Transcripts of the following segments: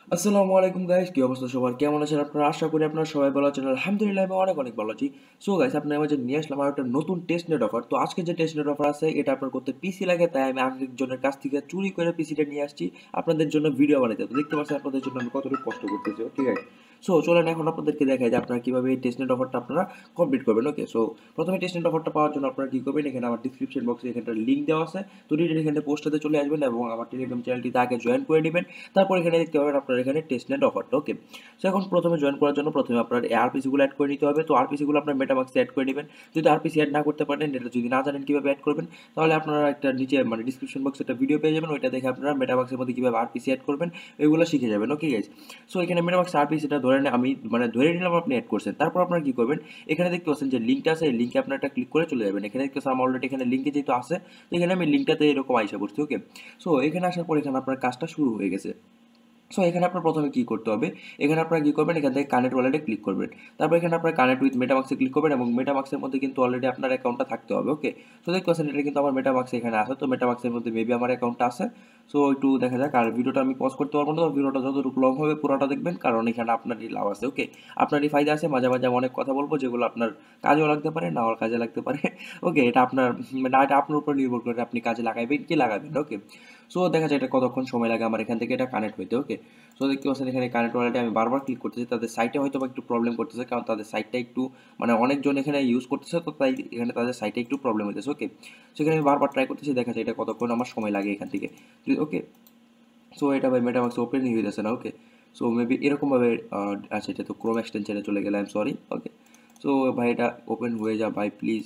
আসসালামু আলাইকুম গাইস, কি অবস্থা সবার? কেমন আছেন আপনারা? আশা করি আপনারা সবাই ভালো আছেন। আলহামদুলিল্লাহ আমি অনেক অনেক ভালো আছি। সো গাইস, আপনার মাঝে নিয়ে আসলাম আর একটা নতুন টেস্ট নেট অফার। তো আজকে যে টেস্ট নেট অফার আছে এটা আপনার করতে পিসি লাগে, তাই আমি আরেকজনের কাছ থেকে চুরি করে পিসিটা নিয়ে আসছি আপনাদের জন্য ভিডিও বানাইতে। তো দেখতে পাচ্ছেন আপনাদের জন্য আমি কতটুকু কষ্ট করতেছি। ওকে গাইস, সো চলেন এখন আপনাদেরকে দেখাই যে আপনারা কিভাবে এই টেস্ট নেট অফারটা আপনারা কমপ্লিট করবেন। ওকে, সো প্রথমে টেস্ট নেট অফারটা পাওয়ার জন্য আপনারা কি করবেন, এখানে আমার ডিসক্রিপশন বক্সে এখানে লিংক দেওয়া আছে। তো ডিরেক্ট এখানে পোস্টটাতে চলে আসবেন এবং আমার টেলিগ্রাম চ্যানেলটিতে আগে জয়েন করে নেবেন। তারপর এখানে দেখতে পাবেন আপনার এখানে টেস্ট নেট অফারটা। ওকে, সো এখন প্রথমে জয়েন করার জন্য প্রথমে আপনার আরপিসি গুলো অ্যাড করে নিতে হবে। তো আরপিসি গুলো আপনার মেটামাক্সে অ্যাড করে নেবেন। যদি আরপিসি অ্যাড না করতে পারেন, এটা যদি না জানেন কিভাবে অ্যাড করবেন, তাহলে আপনারা একটা নিচে মানে ডিসক্রিপশন বক্সে একটা ভিডিও পেয়ে যাবেন। ওইটা দেখে আপনারা মেটামাক্সের মধ্যে কিভাবে আরপিসি অ্যাড করবেন এগুলো শিখে যাবেন। ওকে গাইস, সো এখানে মেটামাক্স আরপিসিটা ধরে আমি মানে ধরে নিলাম আপনি অ্যাড করছেন। তারপর আপনারা কি করবেন, এখানে দেখতে পাচ্ছেন যে লিঙ্কটা আছে, এই লিঙ্কে আপনারা একটা ক্লিক করে চলে যাবেন। এখানে দেখতে পাচ্ছেন অলরেডি এখানে লিঙ্কে যেহেতু আছে, তো এখানে আমি লিঙ্কটাতে এরকম আইসা করছি। ওকে, সো এখানে আসার পর এখানে আপনার কাজটা শুরু হয়ে গেছে। সো এখানে আপনার প্রথমে কি করতে হবে, এখানে আপনারা কি করবেন, এখান থেকে কানেক্ট ওয়ালেটে ক্লিক করবেন। তারপর এখানে আপনার কানেক্ট উইথ মেটামাক্সে ক্লিক করবেন এবং মেটামাক্সের মধ্যে কিন্তু অলরেডি আপনার অ্যাকাউন্টটা থাকতে হবে। ওকে, সো দেখতে পাচ্ছেন এটা কিন্তু আমার মেটামাক্সে এখানে আছে। তো মেটামাক্সের মধ্যে মেবি আমার অ্যাকাউন্টটা আছে। সো একটু দেখা যাক। আর ভিডিওটা আমি পজ করতে পারবো না, তো ভিডিওটা যতটুকু লং হবে পুরোটা দেখবেন, কারণ এখানে আপনারই লাভ আছে। ওকে, আপনারই ফায়দা আছে। মাঝে মাঝে আমি অনেক কথা বলবো যেগুলো আপনার কাজেও লাগতে পারে, না আমার কাজে লাগতে পারে। ওকে, এটা আপনার মানে এটা আপনার উপর নির্ভর করে আপনি কাজে লাগাইবেন কি লাগাবেন। ওকে, সো দেখা যায় এটা কতক্ষণ সময় লাগে আমার এখান থেকে এটা কানেক্ট হইতে। ওকে, সো দেখতে পাচ্ছেন এখানে কানেক্ট ওয়ালেটে আমি বারবার ক্লিক করতেছি। তাদের সাইটে হয়তো বা একটু প্রবলেম করতেছে, কারণ তাদের সাইটটা একটু মানে অনেকজন এখানে ইউজ করতেছে, তো তাই এখানে তাদের সাইটে একটু প্রবলেম হইতেছে। ওকে, সেখানে আমি বারবার ট্রাই করতেছি, দেখা যায় এটা কতক্ষণ আমার সময় লাগে এখান থেকে। ওকে, সো এটা ভাই মেটামাক্স ওপেনই হইতেছে না। ওকে, সো মেবি এরকমভাবে আচ্ছা, এটা তো ক্রোম এক্সটেনশনে চলে গেলে, I am sorry. Okay, so ভাই এটা ওপেন হয়ে যা ভাই প্লিজ।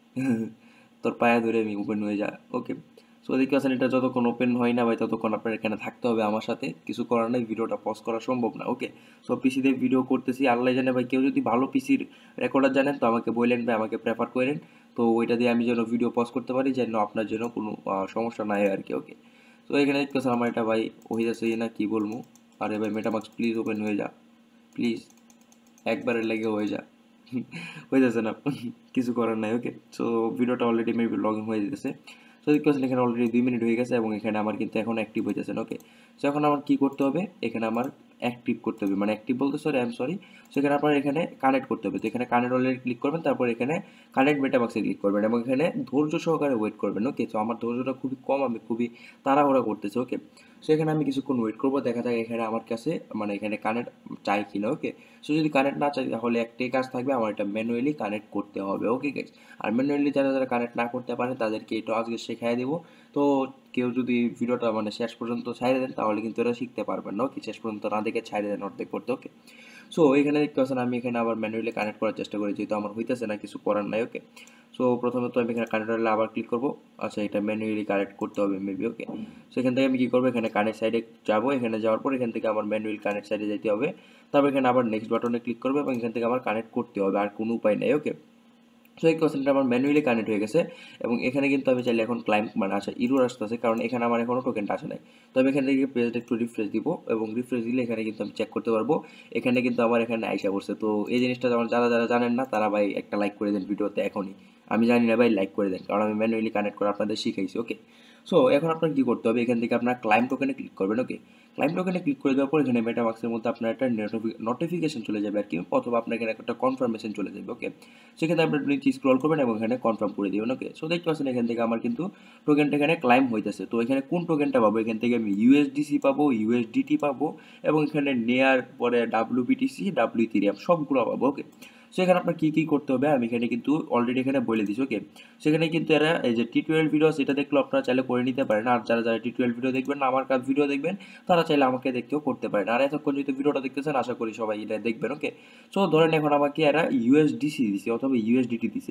তোর পায়ে ধরে আমি ওপেন হয়ে যা। ওকে, সো দেখতে পাচ্ছেন এটা যতক্ষণ ওপেন হয় না ভাই ততক্ষণ আপনার এখানে থাকতে হবে আমার সাথে, কিছু করার নাই, ভিডিওটা পজ করা সম্ভব না। ওকে, সো পিসিতে ভিডিও করতেছি, আল্লাহ জানে ভাই, কেউ যদি ভালো পিসির রেকর্ডার জানেন তো আমাকে বললেন ভাই, আমাকে প্রেফার করেন। তো ওইটা দিয়ে আমি যেন ভিডিও পজ করতে পারি, যেন আপনার জন্য কোনো সমস্যা নাই আর কি। ওকে, তো এখানে দেখতেছেন আমার এটা ভাই হয়ে যাচ্ছে না, কি বলবো। আরে ভাই মেটামাক্স প্লিজ ওপেন হয়ে যা, প্লিজ একবারের লেগে হয়ে যা। হয়ে যাচ্ছে না, কিছু করার নাই। ওকে, সো ভিডিওটা অলরেডি মেবি লগ ইন হয়ে যেতেছে। সো দেখতে পাচ্ছেন এখানে অলরেডি 2 মিনিট হয়ে গেছে এবং এখানে আমার কিন্তু এখন অ্যাক্টিভ হইতেছে না। ওকে, সো এখন আমার কি করতে হবে, এখানে আমার অ্যাক্টিভ করতে হবে, মানে অ্যাক্টিভ বলতে sorry, I am sorry. So এখানে আপনার এখানে কানেক্ট করতে হবে। তো এখানে কানেক্ট অলরেডি ক্লিক করবেন, তারপর এখানে কানেক্ট মেটাবাক্সে ক্লিক করবেন এবং এখানে ধৈর্য সহকারে ওয়েট করবেন। ওকে, সো আমার ধৈর্যটা খুবই কম, আমি খুবই তাড়াহুড়া করতেছি। ওকে, সো এখানে আমি কিছুক্ষণ ওয়েট করবো, দেখা যায় এখানে আমার কাছে মানে এখানে কানেক্ট চাই কিনা। ওকে, সো যদি কানেক্ট না চাই তাহলে একটাই কাজ থাকবে, আমার এটা ম্যানুয়ালি কানেক্ট করতে হবে। ওকে গাইস, আর ম্যানুয়ালি যারা যারা কানেক্ট না করতে পারে তাদেরকে এটা আজকে শেখাই দেবো। তো কেউ যদি ভিডিওটা মানে শেষ পর্যন্ত ছাইড়ে দেন তাহলে কিন্তু এরা শিখতে পারবেন না। ওকে, শেষ পর্যন্ত না দেখে ছাইড়ে দেন অর্ধেক করতে। ওকে, সো এখানে দেখতে পাচ্ছেন আমি এখানে আবার ম্যানুয়ালি কানেক্ট করার চেষ্টা করি, যেহেতু আমার হইতেছে না, কিছু করার নাই। ওকে, সো প্রথমে তো আমি এখানে কানেক্ট হলে আবার ক্লিক করবো। আচ্ছা, এটা ম্যানুয়ালি কানেক্ট করতে হবে মেবি। ওকে, সো এখান থেকে আমি কী করবো, এখানে কানেক্ট সাইডে যাবো। এখানে যাওয়ার পর এখান থেকে আমার ম্যানুয়াল কানেক্ট সাইডে যেতে হবে। তারপর এখানে আবার নেক্সট বাটনে ক্লিক করবো এবং এখান থেকে আমার কানেক্ট করতে হবে, আর কোনো উপায় নেই। ওকে, সো এই কোশ্চেনটা আমার ম্যানুয়ালি কানেক্ট হয়ে গেছে এবং এখানে কিন্তু আমি চাইলে এখন ক্লাইম মানে আচ্ছা ইরোর আসতেছে, কারণ এখানে আমার এখনও টোকেনটা আসে নাই। তো আমি এখান থেকে পেজটা একটু রিফ্রেশ দিব এবং রিফ্রেশ দিলে এখানে কিন্তু আমি চেক করতে পারবো এখানে কিন্তু আমার এখানে আইসা পড়ছে। তো এই জিনিসটা যেমন যারা যারা জানেন না তারা ভাই একটা লাইক করে দেন ভিডিওতে এখনই। আমি জানি না ভাই, লাইক করে দেন, কারণ আমি ম্যানুয়ালি কানেক্ট করে আপনাদের শিখাইছি। ওকে, সো এখন আপনার কি করতে হবে, এখান থেকে আপনার ক্লাইম টোকেনে ক্লিক করবেন। ওকে, ক্লাইম টোকেনে ক্লিক করে দেওয়ার পর এখানে মেটামাক্সের মধ্যে আপনার একটা নোটিফিকেশন চলে যাবে আর কি, অথবা আপনার এখানে একটা কনফার্মেশন চলে যাবে। ওকে, সেক্ষেত্রে আপনি নিচে স্ক্রল করবেন এবং এখানে কনফার্ম করে দিবেন। ওকে, সো দেখতে পাচ্ছেন এখান থেকে আমার কিন্তু টোকেনটা এখানে ক্লাইম হইতেছে। তো এখানে কোন টোকেনটা পাবো, এখান থেকে আমি ইউএসডিসি পাবো, ইউএসডিটি পাবো এবং এখানে নেয়ার পরে ডাব্লিউবিটিসি, ডাব্লিউ ইথেরিয়াম সবগুলো পাবো। ওকে, সো এখানে আপনার কী কী করতে হবে আমি এখানে কিন্তু অলরেডি এখানে বলে দিচ্ছি। ওকে, সেখানে কিন্তু এরা এই যে টি12 ভিডিও সেটা দেখলেও আপনারা চাইলে করে নিতে পারেন, আর যারা যারা টি12 ভিডিও দেখবেন না, আমার কাজ ভিডিও দেখবেন, তারা চাইলে আমাকে দেখতেও করতে পারেন। আর এতক্ষণ যদি ভিডিওটা দেখতেছেন আশা করি সবাই এটা দেখবেন। ওকে, সো ধরেন এখন আমাকে এরা ইউএসডিসি দিছে অথবা ইউএসডিটি দিছে।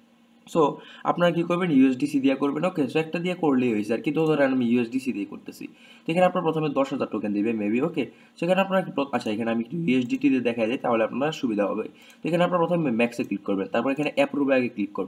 সো আপনারা কি করবেন, ইউএসডিসি দিয়ে করবেন। ওকে, সো একটা দিয়ে করলেই হয়েছে আর কি। তো ধরেন আমি ইউএসডিসি দিয়ে করতেছি, তো এখানে আপনার প্রথমে 10,000 টোকেন দিবে মেবি। ওকে, সেখানে আপনারা আচ্ছা এখানে আমি একটু ইউএসডিটি দিয়ে দেখা যায় তাহলে আপনার সুবিধা হবে। তো এখানে আপনার প্রথমে ম্যাক্সে ক্লিক করবেন, তারপর এখানে অ্যাপ্রুভে আগে ক্লিক করবেন।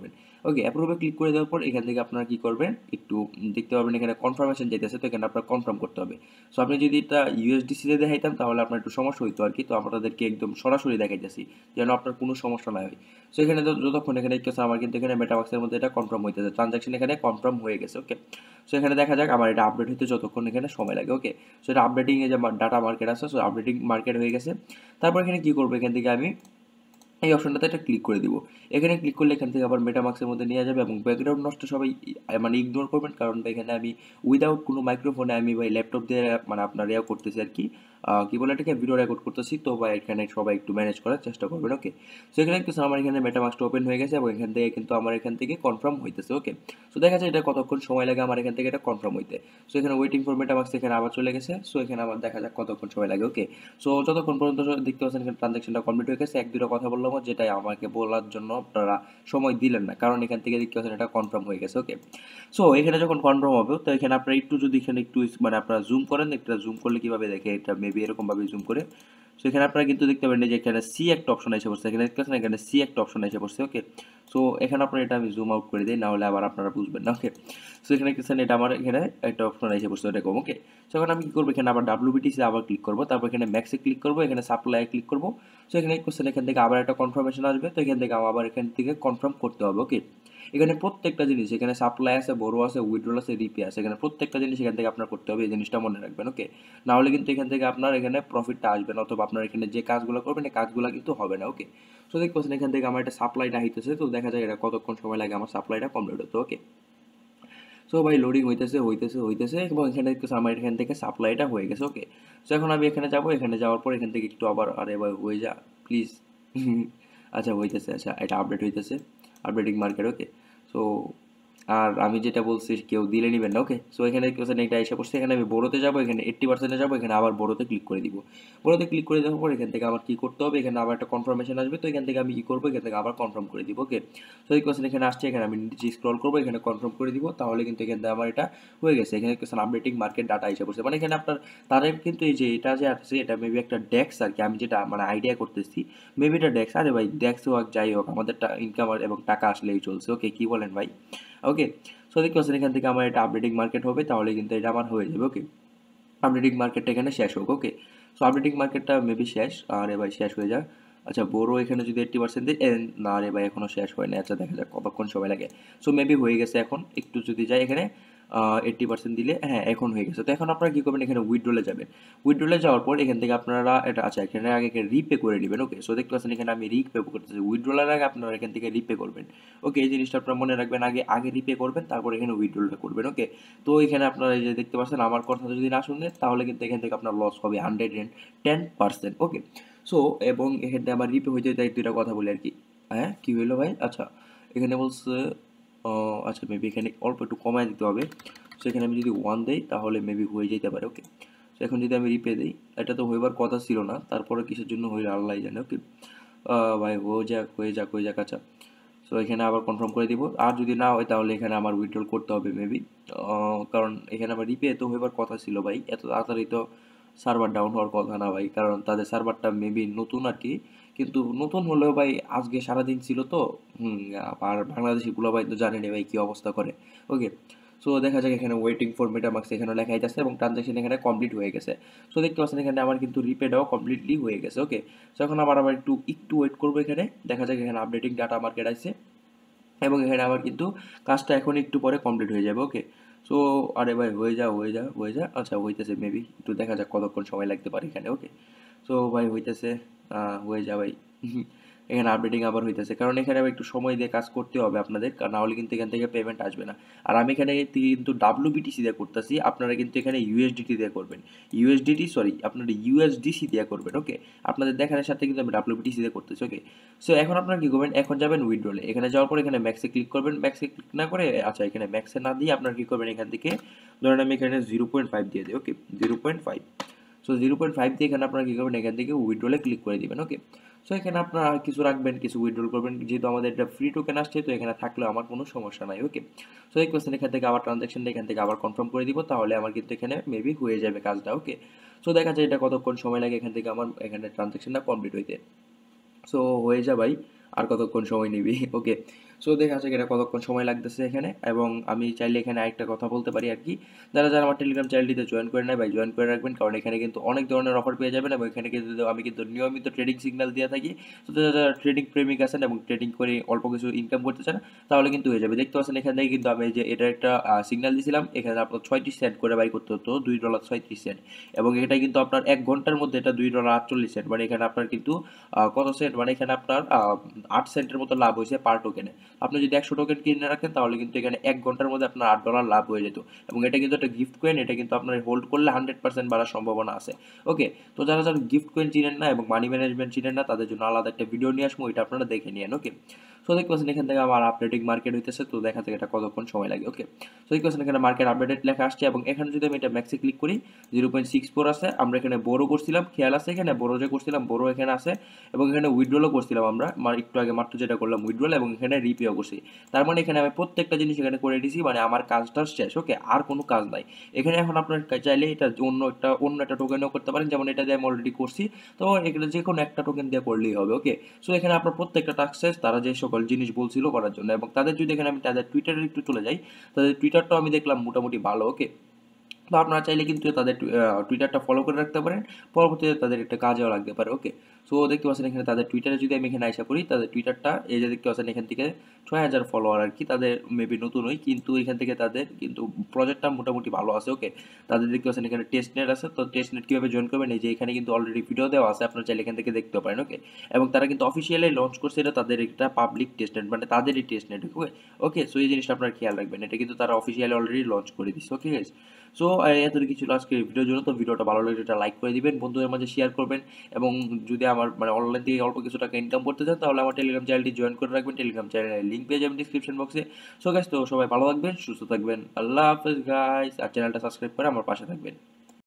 ওকে, অ্যাপ্রুভে ক্লিক করে দেওয়ার পর এখান থেকে আপনারা কি করবেন, একটু দেখতে পারবেন এখানে কনফার্মেশন যেতেছে, তো এখানে আপনার কনফার্ম করতে হবে। সো আপনি যদি এটা ইউএসডিসিতে দেখাইতাম তাহলে আপনার একটু সমস্যা হইতো আর কি, তো আপনাদেরকে একদম সরাসরি দেখাইতেছি যেন আপনার কোনো সমস্যা না হয়। সো এখানে যতক্ষণ এখানে দেখতেছে আমার কিন্তু এখানে মেটামাক্সের মধ্যে এটা কনফার্ম হইতেছে, ট্রানজাকশন এখানে কনফার্ম হয়ে গেছে। ওকে, সো এখানে দেখা যাক আমার এটা আপডেট হইতে যতক্ষণ এখানে সময় লাগে। ওকে, সো এটা আপডেটিং এ যে ডাটা মার্কেট আছে, সো আপডেটিং মার্কেট হয়ে গেছে। তারপর এখানে কি করবো, এখান থেকে আমি এই অপশনটাতে একটা ক্লিক করে দিব। এখানে ক্লিক করলে এখান থেকে আবার মেটামাক্সের মধ্যে নিয়ে যাবে এবং ব্যাকগ্রাউন্ড নষ্ট সবাই মানে ইগনোর করবেন, কারণ এখানে আমি উইদাউট কোনো মাইক্রোফোনে আমি ভাই ল্যাপটপ দিয়ে মানে আপনার ইয়া করতেছি আর কি, কি বলে এটাকে, ভিডিও রেকর্ড করতেছি, তো ভাই এখানে সবাই একটু ম্যানেজ করার চেষ্টা করবেন। ওকে, সো এখানে কিন্তু আমার এখানে মেটামাক্সটা ওপেন হয়ে গেছে এবং এখান থেকে কিন্তু আমার এখান থেকে কনফার্ম হইতেছে। ওকে, সো দেখা যায় এটা কতক্ষণ সময় লাগে আমার এখান থেকে এটা কনফার্ম হইতে। সো এখানে ওয়েটিং ফর মেটামাক্স এখানে আবার চলে গেছে। সো এখানে আবার দেখা যাক কতক্ষণ সময় লাগে। ওকে, সো যতক্ষণ পর্যন্ত দেখতে পাচ্ছেন এখানে ট্রানজাকশনটা কমপ্লিট হয়ে গেছে, এক দুটো কথা বললাম যেটাই আমাকে বলার জন্য আপনারা সময় দিলেন না, কারণ এখান থেকে দেখতে পাচ্ছেন এটা কনফার্ম হয়ে গেছে। ওকে, সো এখানে যখন কনফার্ম হবে তো এখানে আপনারা একটু যদি এখানে একটু মানে আপনারা জুম করেন, এটা জুম করলে কিভাবে দেখে, এটা মেবি এরকম ভাবে জুম করে। সো এখানে আপনারা কিন্তু দেখতে পাবেন যে এখানে সি একটা অপশন এসে পড়ছে, এখানে দেখতে পাচ্ছেন এখানে সি একটা অপশন এসে পড়ছে। ওকে, সো এখানে আপনারা এটা আমি জুম আউট করে দিই, না হলে আবার আপনারা বুঝবেন না। ওকে, সো এখানে দেখতেছেন এটা আমার এখানে একটা অপশন এসে পড়ছে এরকম। ওকে, সো এখন আমি কি করবো, এখানে আবার ডাব্লিউবিটিসি আবার ক্লিক করবো, তারপর এখানে ম্যাক্সে ক্লিক করবো, এখানে সাপ্লাই ক্লিক করবো। সো এখানে কোশ্চেন এখান থেকে আবার একটা কনফার্মেশন আসবে, তো এখান থেকে আবার এখান থেকে কনফার্ম করতে হবে। ওকে, এখানে প্রত্যেকটা জিনিস, এখানে সাপ্লাই আছে, বড় আছে, উইথড্রল আছে, রিপে আছে, এখানে প্রত্যেকটা জিনিস এখান থেকে আপনার করতে হবে, এই জিনিসটা মনে রাখবেন। ওকে, না হলে কিন্তু এখান থেকে আপনার এখানে প্রফিটটা আসবে না, অথবা আপনার এখানে যে কাজগুলো করবেন এই কাজগুলো কিন্তু হবে না। ওকে, সো দেখতেছেন এখান থেকে আমার একটা সাপ্লাইটা হইতেছে, তো দেখা যায় এটা কতক্ষণ সময় লাগে আমার সাপ্লাইটা কমপ্লিট হতো। ওকে, সো ভাই লোডিং হইতেছে এবং এখানে আমার এখান থেকে সাপ্লাইটা হয়ে গেছে। ওকে, সো এখন আমি এখানে যাবো, এখানে যাওয়ার পর এখান থেকে একটু আবার, আরে ভাই হয়ে যা প্লিজ। আচ্ছা হইতেছে, আচ্ছা এটা আপডেট হইতেছে, আপডেটিং মার্কেট। ওকে, সো আর আমি যেটা বলছি কেউ দিলে নিবেন না। ওকে, সো এখানে এটা এসে পড়ছে, এখানে আমি বড়োতে যাবো, এখানে 80% যাবো, এখানে আবার বড়োতে ক্লিক করে দিব। বড়োতে ক্লিক করে দেওয়ার পর এখান থেকে আমার কি করতে হবে, এখানে আবার একটা কনফার্মেশন আসবে, তো এখান থেকে আমি কি করবো, এখান থেকে আবার কনফার্ম করে দিব। ওকে, সো এই কোশ্চেন এখানে আসছে, এখানে আমি নিচে স্ক্রল করবো, এখানে কনফার্ম করে দিব, তাহলে কিন্তু এখান থেকে আমার এটা হয়ে গেছে। এখানে কোশ্চেন আপডেটিং মার্কেট ডাটা এসে পড়ছে, মানে এখানে আপনার তাদের কিন্তু এই যে এটা যে আছে এটা মেবি একটা ডেক্স আর কি, আমি যেটা মানে আইডিয়া করতেছি মেবি এটা ডেক্স। আরে ভাই ডেক্স হোক যাই হোক, আমাদের ইনকাম এবং টাকা আসলেই চলছে। ওকে, কি বলেন ভাই? ওকে, সো দেখতে পাচ্ছেন এখান থেকে আমার এটা আপডেটিং মার্কেট হবে, তাহলে কিন্তু এটা আমার হয়ে যাবে। ওকে, আপডেটিং মার্কেটটা এখানে শেষ হোক। ওকে, সো আপডেটিং মার্কেটটা মেবি শেষ, আরে ভাই শেষ হয়ে যাক। আচ্ছা বড় এখানে যদি 80% দিই, না রে ভাই এখনো শেষ হয় না, আচ্ছা দেখা যাক কতক্ষণ সময় লাগে। সো মেবি হয়ে গেছে, এখন একটু যদি যাই এখানে 80% দিলে, হ্যাঁ এখন হয়ে গেছে। তো এখন আপনারা কি করবেন, এখানে উইথড্রলে যাবেন। উইথড্রলে যাওয়ার পর এখান থেকে আপনারা এটা, আচ্ছা এখানে আগে রিপে করে নেবেন। ওকে, সো দেখতে পাচ্ছেন এখানে আমি রিপে করতেছি, উইথড্রলের আগে আপনারা এখান থেকে রিপে করবেন। ওকে, এই জিনিসটা আপনারা মনে রাখবেন, আগে আগে রিপে করবেন, তারপর এখানে উইথড্রলটা করবেন। ওকে, তো এখানে আপনারা এই যে দেখতে পাচ্ছেন আমার কথা যদি না শুনেন তাহলে কিন্তু এখান থেকে আপনার লস হবে 110%। ওকে, সো এবং এখানে আমার রিপে হইতে তাই দুইটা কথা বলি আর কি। হ্যাঁ কি হইলো ভাই, আচ্ছা এখানে বলছে আচ্ছা মেবি এখানে অল্প একটু কমায় দিতে হবে। সো এখানে আমি যদি 1 দেই তাহলে মেবি হয়ে যেতে পারে। ওকে, সো এখন যদি আমি রিপে দিই, এটা তো হইবার কথা ছিল না, তারপরে কিসের জন্য হইলো আল্লাহ জানে। ওকে, ভাই হয়ে যাক আচ্ছা। সো এখানে আবার কনফার্ম করে দিব, আর যদি না হয় তাহলে এখানে আমার উইথড্রল করতে হবে মেবি, কারণ এখানে আমার রিপে তো হইবার কথা ছিল ভাই, এত তাড়াতাড়ি তো সার্ভার ডাউন হওয়ার কথা না ভাই, কারণ তাদের সার্ভারটা মেবি নতুন আর কি, কিন্তু নতুন হলেও ভাই আজকে সারাদিন ছিল তো। আর বাংলাদেশি গুলো ভাই তো জানেনি ভাই কি অবস্থা করে। ওকে, সো দেখা যাক এখানে ওয়েটিং ফর মেটামাক্স এখানে লেখাই যাচ্ছে এবং ট্রানজাকশন এখানে কমপ্লিট হয়ে গেছে। সো দেখতে পাচ্ছেন এখানে আমার কিন্তু রিপেডও কমপ্লিটলি হয়ে গেছে। ওকে, সো এখন আবার একটু ওয়েট করবো, এখানে দেখা যাক এখানে আপডেটিং ডাটা মার্কেট আছে এবং এখানে আমার কিন্তু কাজটা এখন একটু পরে কমপ্লিট হয়ে যাবে। ওকে, সো আরে ভাই হয়ে যা আচ্ছা হইতেছে, মেবি একটু দেখা যাক কতক্ষণ সময় লাগতে পারে এখানে। ওকে, সো ভাই হইতেছে, হয়ে যা ভাই। এখানে আপডেটিং আবার হইতেছে, কারণ এখানে আবার একটু সময় দিয়ে কাজ করতে হবে আপনাদের, না হলে কিন্তু এখান থেকে পেমেন্ট আসবে না। আর আমি এখানে কিন্তু ডাব্লিউবিটিসি দিয়ে করতেছি, আপনারা কিন্তু এখানে ইউএসডিটি দিয়ে করবেন, আপনারা ইউএসডিসি দিয়ে করবেন। ওকে, আপনাদের দেখানোর সাথে কিন্তু আমি ডাব্লিউবিটিসি দিয়ে করতেছি। ওকে, সো এখন আপনারা কি করবেন, এখন যাবেন উইথড্রলে, এখানে যাওয়ার পর এখানে ম্যাক্সে ক্লিক করবেন, ম্যাক্সে ক্লিক না করে, আচ্ছা এখানে ম্যাক্সে না দিয়ে আপনারা কি করবেন, এখান থেকে ধরেন আমি এখানে 0.5 দিয়ে দিই। ওকে, 0.5, সো 0.5 দিয়ে এখানে আপনারা কী করবেন, এখান থেকে উইথড্রলে ক্লিক করে দিবেন। ওকে, সো এখানে আপনারা কিছু রাখবেন, কিছু উইথড্রল করবেন, যেহেতু আমাদের এটা ফ্রি টোকেন আসছে তো এখানে থাকলেও আমার কোনো সমস্যা নাই। ওকে, সো এই কোয়েশ্চেন এখান থেকে আবার ট্রানজাকশনটা এখান থেকে আবার কনফার্ম করে দিব, তাহলে আমার কিন্তু এখানে মেবি হয়ে যাবে কাজটা। ওকে, সো দেখা যায় এটা কতক্ষণ সময় লাগে এখান থেকে আমার এখানে ট্রানজাকশনটা কমপ্লিট হইতে। সো হয়ে যা ভাই, আর কতক্ষণ সময় নিবি। ওকে, সো দেখা যাচ্ছে এটা কতক্ষণ সময় লাগতেছে এখানে, এবং আমি চাইলে এখানে আরেকটা কথা বলতে পারি আর কি, যারা আমার টেলিগ্রাম চ্যানেলটিতে জয়েন করে নেয় ভাই জয়েন করে রাখবেন, কারণ এখানে কিন্তু অনেক ধরনের অফার পেয়ে যাবেন, এবং এখানে কিন্তু আমি কিন্তু নিয়মিত ট্রেডিং সিগন্যাল দিয়ে থাকি। তো যারা ট্রেডিং প্রেমিক আছেন এবং ট্রেডিং করে অল্প কিছু ইনকাম করতে চান তাহলে কিন্তু হয়ে যাবে। দেখতে পাচ্ছেন এখান থেকে কিন্তু আমি যে এটা একটা সিগন্যাল দিয়েছিলাম, এখানে আপনার 6টি সেন্ট করে বাই করতে হতো, $2.36, এবং এটা কিন্তু আপনার 1 ঘন্টার মধ্যে এটা $2.48, মানে এখানে আপনার কিন্তু কত সেন্ট, মানে এখানে আপনার 8 সেন্টের মতো লাভ হয়েছে পার টোকেনে। আপনি যদি 100 টোকেন কিনে রাখেন তাহলে কিন্তু এখানে 1 ঘন্টার মধ্যে আপনার $8 লাভ হয়ে যেত, এবং এটা কিন্তু একটা গিফট কয়েন, এটা কিন্তু আপনার হোল্ড করলে 100% বাড়ার সম্ভাবনা আছে। ওকে, তো যারা গিফট কয়েন চিনেন না এবং মানি ম্যানেজমেন্ট চিনেন না তাদের জন্য আলাদা একটা ভিডিও নিয়ে আসবো, এটা আপনারা দেখে নিন। ওকে, সো দেখতে পাচ্ছেন এখান থেকে আমার আপডেটিং মার্কেট হইতেছে, তো দেখা যায় এটা কতক্ষণ সময় লাগে। ওকে, সো দেখতে পাচ্ছেন এখানে মার্কেট আপডেটেড লেখা আসছে, এবং এখানে যদি আমি এটা ম্যাক্সে ক্লিক করি 0.64 আছে। আমরা এখানে বড় করছিলাম, খেয়াল আছে এখানে বড় যে করছিলাম বড় এখানে আছে, এবং এখানে উইথড্রলও করছিলাম আমরা একটু আগে মাত্র যেটা করলাম উইথড্রল, এবং এখানে রিপেও করছি। তার মানে এখানে আমি প্রত্যেকটা জিনিস এখানে করে দিয়েছি, মানে আমার কাজটা শেষ। ওকে, আর কোনো কাজ নাই এখানে। এখন আপনার চাইলে এটা অন্য একটা টোকেনও করতে পারেন, যেমন এটা দিয়ে আমি অলরেডি করছি, তো এখানে যে কোনো একটা টোকেন দিয়ে করলেই হবে। ওকে, সো এখানে আপনার প্রত্যেকটা টাস্ক শেষ, তারা যে সকল জিনিস বলছিল করার জন্য, এবং তাদের যদি এখানে আমি তাদের টুইটারে একটু চলে যাই, তাদের টুইটারটাও আমি দেখলাম মোটামুটি ভালো। ওকে, তো আপনারা চাইলে কিন্তু তাদের টুইটারটা ফলো করে রাখতে পারেন, পরবর্তীতে তাদের একটা কাজেও লাগতে পারে। ওকে, সো দেখতে পাচ্ছেন এখানে তাদের টুইটারে যদি আমি এখানে আশা করি, তাদের টুইটারটা এই যে দেখতে পাচ্ছেন এখান থেকে 6,000 ফলোয়ার আর কি, তাদের মেবি নতুনই, কিন্তু এখান থেকে তাদের কিন্তু প্রজেক্টটা মোটামুটি ভালো আছে। ওকে, তাদের দেখতে পাচ্ছেন এখানে টেস্ট নেট আছে, তো টেস্ট নেট কীভাবে জয়েন করবেন এই যে এখানে কিন্তু অলরেডি ভিডিও দেওয়া আছে, আপনারা চাইলে এখান থেকে দেখতে পারেন। ওকে, এবং তারা কিন্তু অফিসিয়ালি লঞ্চ করছে, এটা তাদের একটা পাবলিক টেস্ট নেট, মানে তাদেরই test net. Okay, okay, so এই জিনিসটা আপনারা খেয়াল রাখবেন, এটা কিন্তু তারা অফিসিয়ালি অলরেডি লঞ্চ করে দিচ্ছে। ওকে গাইস, সো এতটুকু ছিল আজকের ভিডিওর জন্য। তো ভিডিওটা ভালো লাগলে এটা লাইক করে দিবেন, বন্ধুদের মাঝে শেয়ার করবেন, এবং যদি আমার মানে অনলাইন থেকে অল্প কিছু টাকা ইনকাম করতে চান তাহলে আমার টেলিগ্রাম চ্যানেলটি জয়েন করে রাখবেন, টেলিগ্রাম চ্যানেলের লিঙ্ক পেয়ে যাবেন ডিসক্রিপশন বক্সে। সো গাইস, তো সবাই ভালো থাকবেন, সুস্থ থাকবেন, আল্লাহ হাফেজ গাইস, আর চ্যানেলটা সাবস্ক্রাইব করে আমার পাশে থাকবেন।